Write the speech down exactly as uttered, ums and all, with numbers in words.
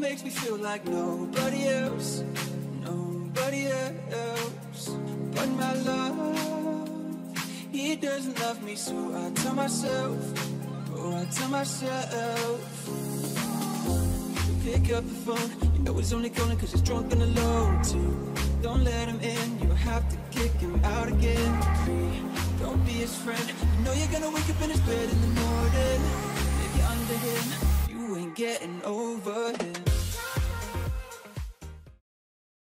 makes me feel like nobody else, nobody else. But my love, he doesn't love me, so I tell myself, oh, I tell myself. Pick up the phone, you know he's only calling cause he's drunk and alone too. Don't let him in, you have to kick him out again. Don't be his friend, you know you're gonna wake up in his bed in the morning. If you're under him, you ain't getting over him.